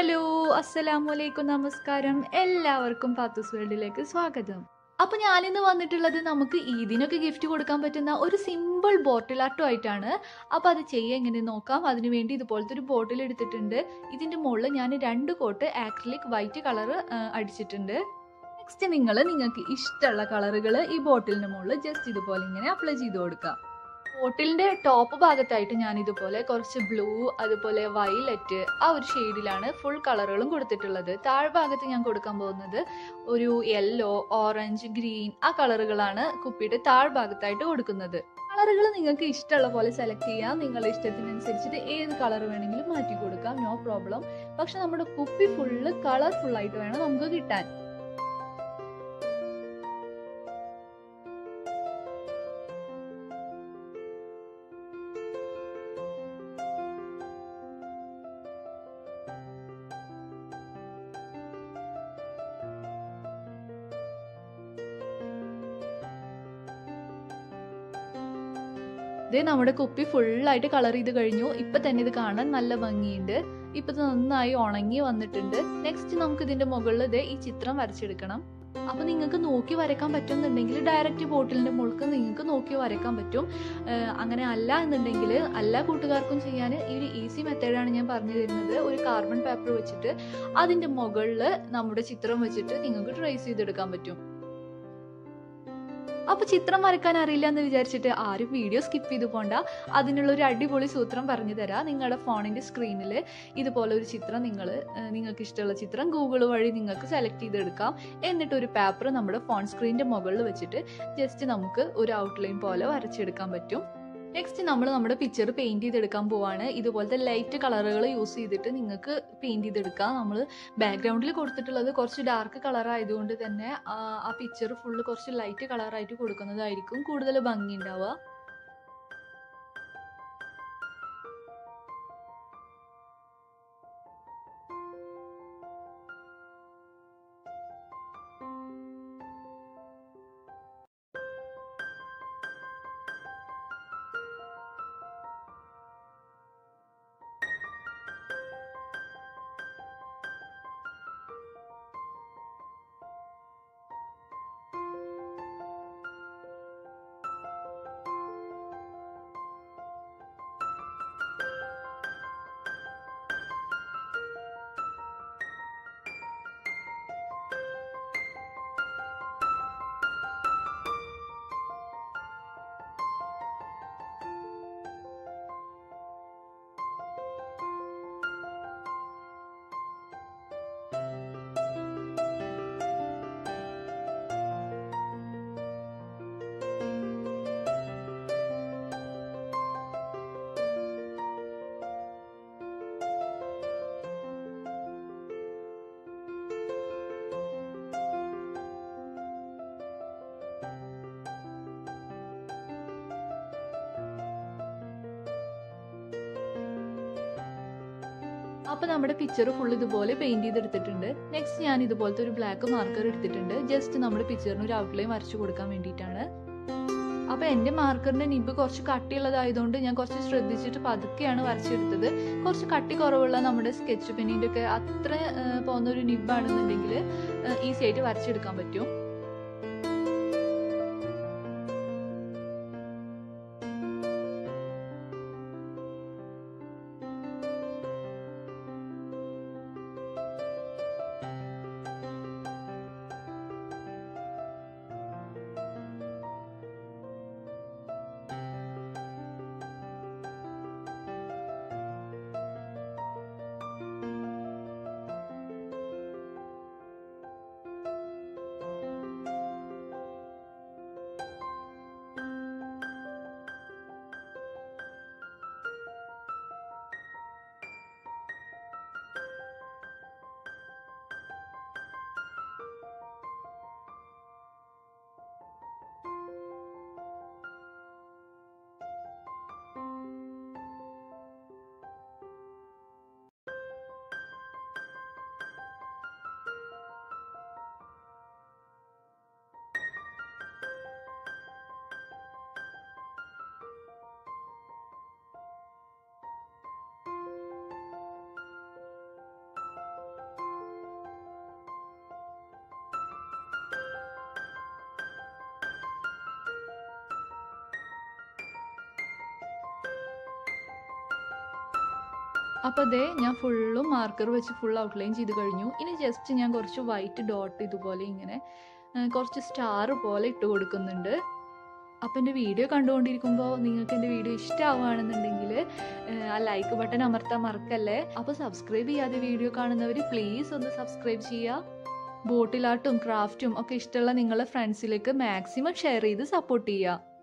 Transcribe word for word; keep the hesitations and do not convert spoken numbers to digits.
Hello അസ്സലാമു അലൈക്കും നമസ്കാരം എല്ലാവർക്കും പാത്തൂസ് വേൾഡിലേക്ക് സ്വാഗതം. അപ്പോൾ ഞാനിന്ന് വന്നിട്ടുള്ളത് നമുക്ക് ഈദിനൊക്കെ ഗിഫ്റ്റ് കൊടുക്കാൻ പറ്റുന്ന ഒരു സിമ്പിൾ ബോട്ടിൽ ആർട്ടും ആയിട്ടാണ്. അപ്പോൾ അത് ചെയ്യാൻ എങ്ങനെ നോക്കാം. അതിനുവേണ്ടി ഇതുപോലത്തെ ഒരു ബോട്ടിൽ എടുത്തിട്ടുണ്ട്. ഇതിൻ്റെ മുകളിൽ ഞാൻ രണ്ട് കോട്ട് ആക്രിലിക് വൈറ്റ് കളർ അടിച്ചിട്ടുണ്ട്. നെക്സ്റ്റ് നിങ്ങൾ നിങ്ങൾക്ക് ഇഷ്ടമുള്ള കളറുകൾ ഈ ബോട്ടിലിൻ്റെ മുകളിൽ ജസ്റ്റ് ഇതുപോലെ ഇങ്ങനെ അപ്ലൈ ചെയ്ത് കൊടുക്കുക. ബോട്ടിലിൻ്റെ ടോപ്പ് ഭാഗത്തായിട്ട് ഞാൻ ഇതുപോലെ കുറച്ച് ബ്ലൂ അതുപോലെ വയലറ്റ് ആ ഒരു ഷെയ്ഡിലാണ് ഫുൾ കളറുകളും കൊടുത്തിട്ടുള്ളത്. താഴ്ഭാഗത്ത് ഞാൻ കൊടുക്കാൻ പോകുന്നത് ഒരു യെല്ലോ, ഓറഞ്ച്, ഗ്രീൻ ആ കളറുകളാണ് കുപ്പിയുടെ താഴ്ഭാഗത്തായിട്ട് കൊടുക്കുന്നത്. കളറുകൾ നിങ്ങൾക്ക് ഇഷ്ടമുള്ള പോലെ സെലക്ട് ചെയ്യാം. നിങ്ങളുടെ ഇഷ്ടത്തിനനുസരിച്ചിട്ട് ഏത് കളർ വേണമെങ്കിലും മാറ്റി കൊടുക്കാം, നോ പ്രോബ്ലം. പക്ഷെ നമ്മുടെ കുപ്പി ഫുള്ള് കളർഫുൾ ആയിട്ട് വേണം നമുക്ക് കിട്ടാൻ. ഇത് നമ്മുടെ കുപ്പി ഫുള്ളായിട്ട് കളർ ചെയ്ത് കഴിഞ്ഞു. ഇപ്പൊ തന്നെ ഇത് കാണാൻ നല്ല ഭംഗിയുണ്ട്. ഇപ്പൊ ഇത് നന്നായി ഉണങ്ങി വന്നിട്ടുണ്ട്. നെക്സ്റ്റ് നമുക്ക് ഇതിന്റെ മുകളിൽ ഇത് ഈ ചിത്രം വരച്ചെടുക്കണം. അപ്പൊ നിങ്ങൾക്ക് നോക്കി വരയ്ക്കാൻ പറ്റുന്നുണ്ടെങ്കിൽ ഡയറക്റ്റ് ബോട്ടിലിന്റെ മുകൾക്ക് നിങ്ങൾക്ക് നോക്കി വരയ്ക്കാൻ പറ്റും. അങ്ങനെ അല്ല എന്നുണ്ടെങ്കിൽ എല്ലാ കൂട്ടുകാർക്കും ചെയ്യാൻ ഈ ഒരു ഈസി മെത്തേഡാണ് ഞാൻ പറഞ്ഞു തരുന്നത്. ഒരു കാർബൺ പേപ്പർ വെച്ചിട്ട് അതിന്റെ മുകളിൽ നമ്മുടെ ചിത്രം വെച്ചിട്ട് നിങ്ങൾക്ക് ട്രേസ് ചെയ്തെടുക്കാൻ പറ്റും. അപ്പൊ ചിത്രം വരയ്ക്കാൻ അറിയില്ല എന്ന് വിചാരിച്ചിട്ട് ആരും വീഡിയോ സ്കിപ്പ് ചെയ്ത് പോണ്ട. അതിനുള്ള ഒരു അടിപൊളി സൂത്രം പറഞ്ഞു തരാം. നിങ്ങളുടെ ഫോണിന്റെ സ്ക്രീനിൽ ഇതുപോലെ ഒരു ചിത്രം നിങ്ങൾ നിങ്ങൾക്ക് ഇഷ്ടമുള്ള ചിത്രം ഗൂഗിൾ വഴി നിങ്ങൾക്ക് സെലക്ട് ചെയ്തെടുക്കാം. എന്നിട്ട് ഒരു പേപ്പർ നമ്മുടെ ഫോൺ സ്ക്രീനിന്റെ മുകളിൽ വെച്ചിട്ട് ജസ്റ്റ് നമുക്ക് ഒരു ഔട്ട്ലൈൻ പോലെ വരച്ചെടുക്കാൻ പറ്റും. നെക്സ്റ്റ് നമ്മൾ നമ്മുടെ പിക്ചർ പെയിന്റ് ചെയ്തെടുക്കാൻ പോവാണ്. ഇതുപോലത്തെ ലൈറ്റ് കളറുകൾ യൂസ് ചെയ്തിട്ട് നിങ്ങൾക്ക് പെയിന്റ് ചെയ്തെടുക്കാം. നമ്മൾ ബാക്ക്ഗ്രൗണ്ടിൽ കൊടുത്തിട്ടുള്ളത് കുറച്ച് ഡാർക്ക് കളർ ആയതുകൊണ്ട് തന്നെ ആ പിക്ചർ ഫുള്ള് കുറച്ച് ലൈറ്റ് കളറായിട്ട് കൊടുക്കുന്നതായിരിക്കും കൂടുതൽ ഭംഗി ഉണ്ടാവുക. അപ്പൊ നമ്മുടെ പിക്ചർ ഫുൾ ഇതുപോലെ പെയിന്റ് ചെയ്തെടുത്തിട്ടുണ്ട്. നെക്സ്റ്റ് ഞാൻ ഇതുപോലത്തെ ഒരു ബ്ലാക്ക് മാർക്കർ എടുത്തിട്ടുണ്ട്. ജസ്റ്റ് നമ്മുടെ പിക്ചറിന് ഒരു ഔട്ട്ലൈൻ വരച്ചു കൊടുക്കാൻ വേണ്ടിയിട്ടാണ്. അപ്പൊ എന്റെ മാർക്കറിന്റെ നിബ് കുറച്ച് കട്ടിയുള്ളതായതുകൊണ്ട് ഞാൻ കുറച്ച് ശ്രദ്ധിച്ചിട്ട് പതുക്കെയാണ് വരച്ചെടുത്തത്. കുറച്ച് കട്ടി കുറവുള്ള നമ്മുടെ സ്കെച്ച് പെന്നിന്റെ ഒക്കെ അത്ര പോകുന്ന ഒരു നിബാണെന്നുണ്ടെങ്കിൽ ഈസി ആയിട്ട് വരച്ചെടുക്കാൻ പറ്റും. അപ്പോൾ അതേ ഞാൻ ഫുള്ളും മാർക്കർ വെച്ച് ഫുൾ ഔട്ട്ലൈൻ ചെയ്ത് കഴിഞ്ഞു. ഇനി ജസ്റ്റ് ഞാൻ കുറച്ച് വൈറ്റ് ഡോട്ട് ഇതുപോലെ ഇങ്ങനെ കുറച്ച് സ്റ്റാർ പോലെ ഇട്ട് കൊടുക്കുന്നുണ്ട്. അപ്പോൾ എൻ്റെ വീഡിയോ കണ്ടുകൊണ്ടിരിക്കുമ്പോൾ നിങ്ങൾക്ക് എൻ്റെ വീഡിയോ ഇഷ്ടമാവുകയാണെന്നുണ്ടെങ്കിൽ ആ ലൈക്ക് ബട്ടൺ അമർത്താൻ മറക്കല്ലേ. അപ്പോൾ സബ്സ്ക്രൈബ് ചെയ്യാതെ വീഡിയോ കാണുന്നവർ പ്ലീസ് ഒന്ന് സബ്സ്ക്രൈബ് ചെയ്യുക. ബോട്ടിൽ ആർട്ടും ക്രാഫ്റ്റും ഒക്കെ ഇഷ്ടമുള്ള നിങ്ങളുടെ ഫ്രണ്ട്സിലേക്ക് മാക്സിമം ഷെയർ ചെയ്ത് സപ്പോർട്ട് ചെയ്യുക.